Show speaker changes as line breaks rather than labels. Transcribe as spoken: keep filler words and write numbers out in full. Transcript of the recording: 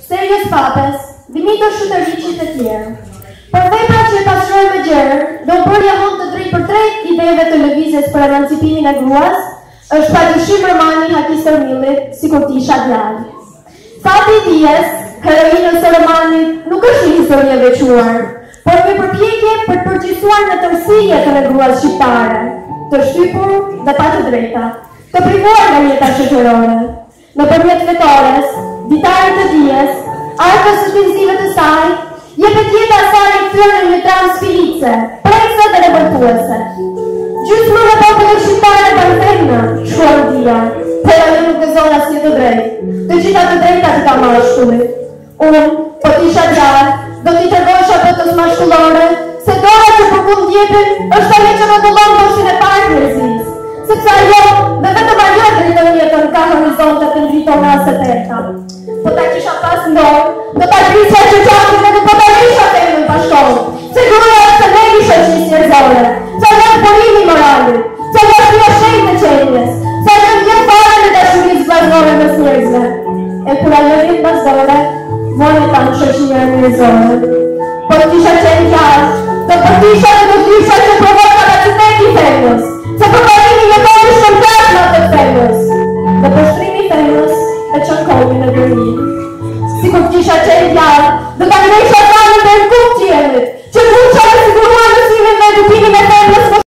Serios papes, vinitor shutërliqit e tjerë. Për vepra që e pasrojnë me gjerë, do bërja hon të drejt për drejt ideve të lëvizjes për emancipimin e gruas, është pa dyshim romani Hakistor Millit, si kur t'isha djalë. Fati i dijes, heroinës së romanit, nuk është një histori e veçuar, por një përpjekje për të përgjithsuar në tërësi jetën e gruas shqiptare, të shtypur dhe pa të drejta, të privuar nga jeta shoqërore. Nëpërmjet fetores, ditarit të dijes, arkës shpenzive të saj, jepet jeta e saj e kthyer në një trans filice, prekse dhe revoltuese. Gjysmë në popullit shqiptar e banfejna, shkuar dia, por ajo nuk gëzon asnjë të drejtë. Të gjitha të drejtat i ka mashkullit. Unë, po t'isha djalë, do t'i tërgojsha botës mashkullore, se dora që përkund jepin është ajo që rrotullon boshtin e parë njerëzis, sepse ajo dhe vetëm ajo drejton jetën ka horizonte të ngritora së tërta. Po ta kisha pas ndorë, do ta grisja që qakin dhe po ta risha temën pashkollë, se gruaja është legi shoqërisë njerëzore, që është burimi moralit, që është një shenjë të qenjes, që është një fare në dashurisë vazhdore mes njerëzve. E kur ajo rrit vazhdore, vone ta në shoqëria njerëzore. Po t'isha qenë qartë, do po t'isha